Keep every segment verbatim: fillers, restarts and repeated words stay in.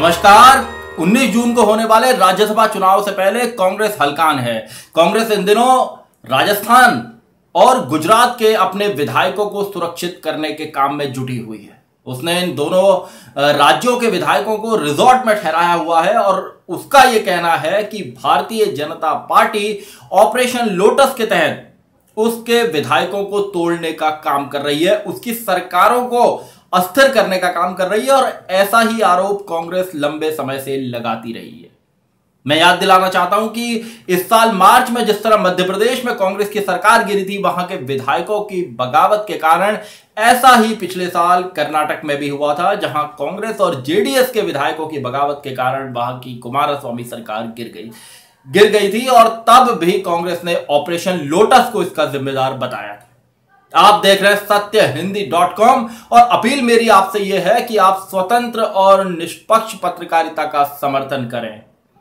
नमस्कार। उन्नीस जून को होने वाले राज्यसभा चुनाव से पहले कांग्रेस हलकान है। कांग्रेस इन दिनों राजस्थान और गुजरात के अपने विधायकों को सुरक्षित करने के काम में जुटी हुई है। उसने इन दोनों राज्यों के विधायकों को रिजॉर्ट में ठहराया हुआ है और उसका यह कहना है कि Bharatiya Janata party operation lotus के तहत उसके विधायकों को तोड़ने का काम कर रही है, उसकी सरकारों को अस्थिर करने का काम कर रही है और ऐसा ही आरोप कांग्रेस लंबे समय से लगाती रही है। मैं याद दिलाना चाहता हूं कि इस साल मार्च में जिस तरह मध्य प्रदेश में कांग्रेस की सरकार गिरी थी, वहां के विधायकों की बगावत के कारण ऐसा ही पिछले साल कर्नाटक में भी हुआ था, जहां कांग्रेस और जेडीएस के विधायकों की बगावत के कारण वहां की कुमारस्वामी सरकार गिर गई गिर गई थी और तब भी कांग्रेस ने ऑपरेशन लोटस को इसका जिम्मेदार बताया था। आप देख रहे हैं सत्य हिंदी डॉट कॉम और अपील मेरी आपसे यह है कि आप स्वतंत्र और निष्पक्ष पत्रकारिता का समर्थन करें।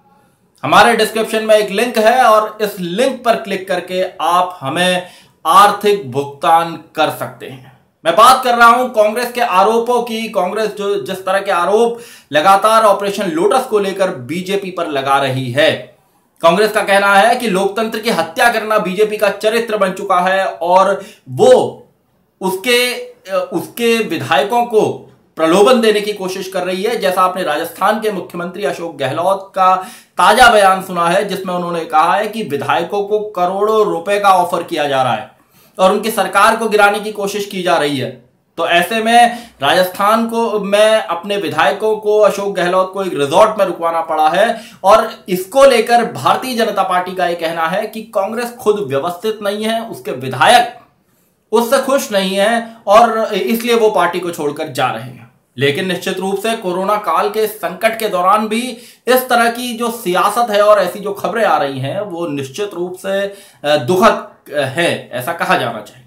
हमारे डिस्क्रिप्शन में एक लिंक है और इस लिंक पर क्लिक करके आप हमें आर्थिक भुगतान कर सकते हैं। मैं बात कर रहा हूं कांग्रेस के आरोपों की। कांग्रेस जो जिस तरह के आरोप लगातार ऑपरेशन लोटस को लेकर बीजेपी पर लगा रही है। कांग्रेस का कहना है कि लोकतंत्र की हत्या करना बीजेपी का चरित्र बन चुका है और वो उसके उसके विधायकों को प्रलोभन देने की कोशिश कर रही है। जैसा आपने राजस्थान के मुख्यमंत्री अशोक गहलोत का ताजा बयान सुना है, जिसमें उन्होंने कहा है कि विधायकों को करोड़ों रुपए का ऑफर किया जा रहा है और उनकी सरकार को गिराने की कोशिश की जा रही है। तो ऐसे में राजस्थान को मैं अपने विधायकों को अशोक गहलोत को एक रिजॉर्ट में रुकवाना पड़ा है और इसको लेकर भारतीय जनता पार्टी का यह कहना है कि कांग्रेस खुद व्यवस्थित नहीं है, उसके विधायक उससे खुश नहीं है और इसलिए वो पार्टी को छोड़कर जा रहे हैं। लेकिन निश्चित रूप से कोरोना काल के संकट के दौरान भी इस तरह की जो सियासत है और ऐसी जो खबरें आ रही हैं वो निश्चित रूप से दुखद है, ऐसा कहा जाना चाहिए।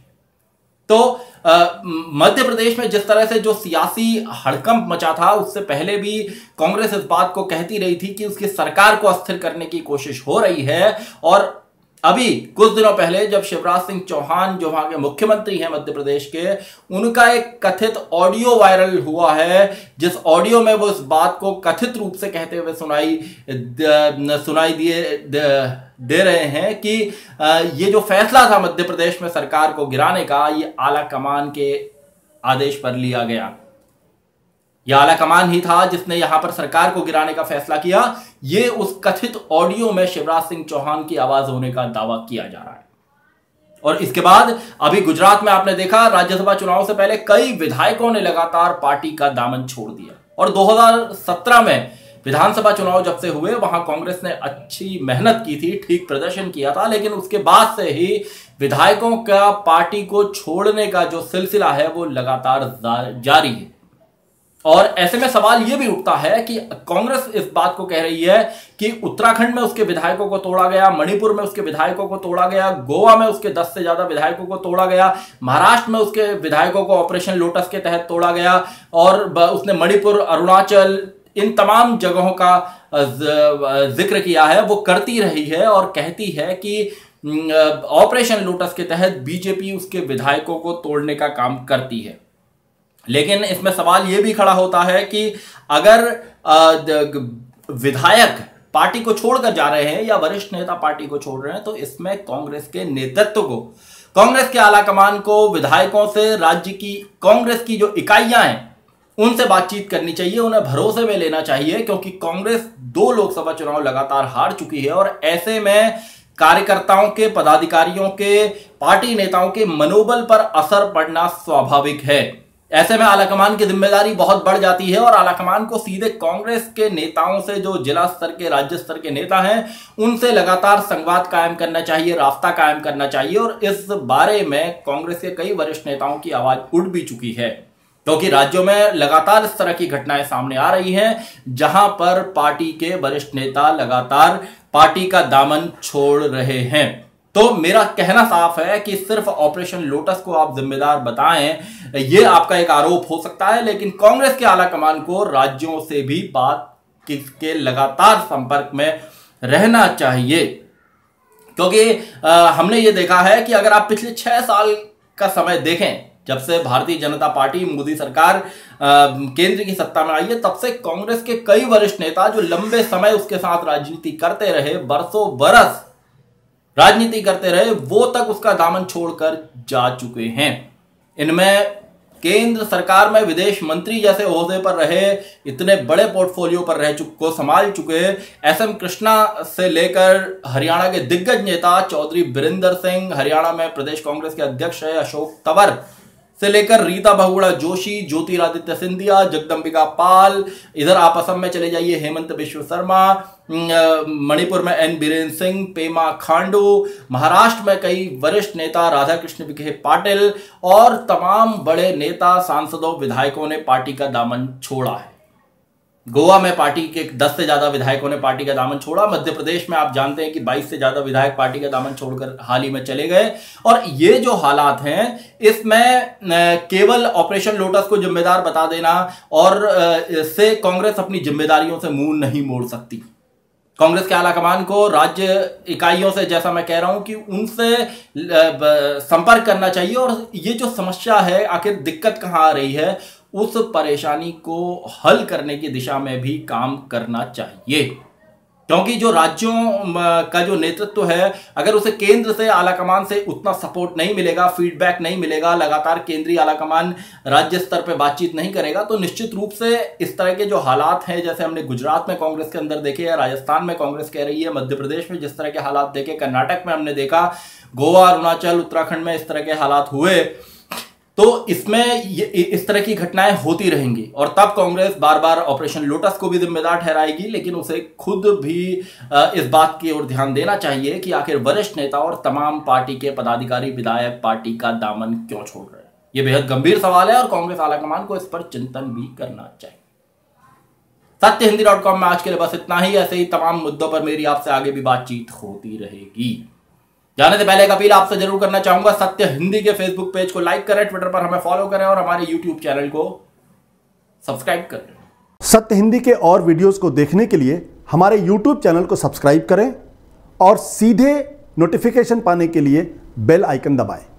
तो मध्य प्रदेश में जिस तरह से जो सियासी हड़कंप मचा था, उससे पहले भी कांग्रेस इस बात को कहती रही थी कि उसकी सरकार को अस्थिर करने की कोशिश हो रही है। और अभी कुछ दिनों पहले जब शिवराज सिंह चौहान जो वहां के मुख्यमंत्री हैं मध्य प्रदेश के, उनका एक कथित ऑडियो वायरल हुआ है, जिस ऑडियो में वो इस बात को कथित रूप से कहते हुए सुनाई सुनाई दिए दे रहे हैं कि ये जो फैसला था मध्य प्रदेश में सरकार को गिराने का, ये आला कमान के आदेश पर लिया गया। यह आला कमान ही था जिसने यहां पर सरकार को गिराने का फैसला किया। ये उस कथित ऑडियो में शिवराज सिंह चौहान की आवाज होने का दावा किया जा रहा है। और इसके बाद अभी गुजरात में आपने देखा, राज्यसभा चुनाव से पहले कई विधायकों ने लगातार पार्टी का दामन छोड़ दिया और दो हज़ार सत्रह में विधानसभा चुनाव जब से हुए, वहां कांग्रेस ने अच्छी मेहनत की थी, ठीक प्रदर्शन किया था, लेकिन उसके बाद से ही विधायकों का पार्टी को छोड़ने का जो सिलसिला है वो लगातार जारी है। और ऐसे में सवाल यह भी उठता है कि कांग्रेस इस बात को कह रही है कि उत्तराखंड में उसके विधायकों को तोड़ा गया, मणिपुर में उसके विधायकों को तोड़ा गया, गोवा में उसके दस से ज्यादा विधायकों को तोड़ा गया, महाराष्ट्र में उसके विधायकों को ऑपरेशन लोटस के तहत तोड़ा गया और उसने मणिपुर, अरुणाचल, इन तमाम जगहों का जिक्र किया है। वो करती रही है और कहती है कि ऑपरेशन लोटस के तहत बीजेपी उसके विधायकों को तोड़ने का काम करती है। लेकिन इसमें सवाल यह भी खड़ा होता है कि अगर विधायक पार्टी को छोड़कर जा रहे हैं या वरिष्ठ नेता पार्टी को छोड़ रहे हैं, तो इसमें कांग्रेस के नेतृत्व को, कांग्रेस के आला कमान को विधायकों से, राज्य की कांग्रेस की जो इकाइयां हैं उनसे बातचीत करनी चाहिए, उन्हें भरोसे में लेना चाहिए, क्योंकि कांग्रेस दो लोकसभा चुनाव लगातार हार चुकी है और ऐसे में कार्यकर्ताओं के, पदाधिकारियों के, पार्टी नेताओं के मनोबल पर असर पड़ना स्वाभाविक है। ऐसे में आलाकमान की जिम्मेदारी बहुत बढ़ जाती है और आलाकमान को सीधे कांग्रेस के नेताओं से, जो जिला स्तर के, राज्य स्तर के नेता हैं, उनसे लगातार संवाद कायम करना चाहिए, रास्ता कायम करना चाहिए। और इस बारे में कांग्रेस के कई वरिष्ठ नेताओं की आवाज उठ भी चुकी है, क्योंकि राज्यों में लगातार इस तरह की घटनाएं सामने आ रही हैं जहां पर पार्टी के वरिष्ठ नेता लगातार पार्टी का दामन छोड़ रहे हैं। तो मेरा कहना साफ है कि सिर्फ ऑपरेशन लोटस को आप जिम्मेदार बताएं, यह आपका एक आरोप हो सकता है, लेकिन कांग्रेस के आला कमान को राज्यों से भी बात के लगातार संपर्क में रहना चाहिए। क्योंकि आ, हमने ये देखा है कि अगर आप पिछले छह साल का समय देखें, जब से भारतीय जनता पार्टी मोदी सरकार केंद्र की सत्ता में आई है, तब से कांग्रेस के कई वरिष्ठ नेता जो लंबे समय उसके साथ राजनीति करते रहे, बरसों बरस राजनीति करते रहे, वो तक उसका दामन छोड़कर जा चुके हैं। इनमें केंद्र सरकार में विदेश मंत्री जैसे ओहदे पर रहे, इतने बड़े पोर्टफोलियो पर रह चुके को संभाल चुके एस एम कृष्णा से लेकर हरियाणा के दिग्गज नेता चौधरी बीरेंद्र सिंह, हरियाणा में प्रदेश कांग्रेस के अध्यक्ष है अशोक तंवर से लेकर रीता बहुगुणा जोशी, ज्योतिरादित्य सिंधिया, जगदंबिका पाल, इधर आप असम में चले जाइए हेमंत बिश्व शर्मा, मणिपुर में एन बीरेन सिंह, पेमा खांडू, महाराष्ट्र में कई वरिष्ठ नेता राधा कृष्ण विखे पाटिल और तमाम बड़े नेता, सांसदों, विधायकों ने पार्टी का दामन छोड़ा है। गोवा में पार्टी के दस से ज्यादा विधायकों ने पार्टी का दामन छोड़ा। मध्य प्रदेश में आप जानते हैं कि बाईस से ज्यादा विधायक पार्टी का दामन छोड़कर हाल ही में चले गए। और ये जो हालात हैं, इसमें केवल ऑपरेशन लोटस को जिम्मेदार बता देना और इससे कांग्रेस अपनी जिम्मेदारियों से मुंह नहीं मोड़ सकती। कांग्रेस के आला कमान को राज्य इकाइयों से, जैसा मैं कह रहा हूं कि उनसे संपर्क करना चाहिए और ये जो समस्या है, आखिर दिक्कत कहां आ रही है, उस परेशानी को हल करने की दिशा में भी काम करना चाहिए। क्योंकि जो राज्यों का जो नेतृत्व है, अगर उसे केंद्र से आलाकमान से उतना सपोर्ट नहीं मिलेगा, फीडबैक नहीं मिलेगा, लगातार केंद्रीय आलाकमान राज्य स्तर पर बातचीत नहीं करेगा, तो निश्चित रूप से इस तरह के जो हालात हैं, जैसे हमने गुजरात में कांग्रेस के अंदर देखे, राजस्थान में कांग्रेस कह रही है, मध्य प्रदेश में जिस तरह के हालात देखे, कर्नाटक में हमने देखा, गोवा, अरुणाचल, उत्तराखंड में इस तरह के हालात हुए, तो इसमें इस तरह की घटनाएं होती रहेंगी। और तब कांग्रेस बार बार ऑपरेशन लोटस को भी जिम्मेदार ठहराएगी, लेकिन उसे खुद भी इस बात की ओर ध्यान देना चाहिए कि आखिर वरिष्ठ नेता और तमाम पार्टी के पदाधिकारी, विधायक पार्टी का दामन क्यों छोड़ रहे हैं। यह बेहद गंभीर सवाल है और कांग्रेस आलाकमान को इस पर चिंतन भी करना चाहिए। सत्य हिंदी डॉट कॉम में आज के लिए बस इतना ही। ऐसे ही तमाम मुद्दों पर मेरी आपसे आगे भी बातचीत होती रहेगी। जाने से पहले एक अपील आपसे जरूर करना चाहूंगा, सत्य हिंदी के फेसबुक पेज को लाइक करें, ट्विटर पर हमें फॉलो करें और हमारे यूट्यूब चैनल को सब्सक्राइब करें। सत्य हिंदी के और वीडियोस को देखने के लिए हमारे यूट्यूब चैनल को सब्सक्राइब करें और सीधे नोटिफिकेशन पाने के लिए बेल आइकन दबाएं।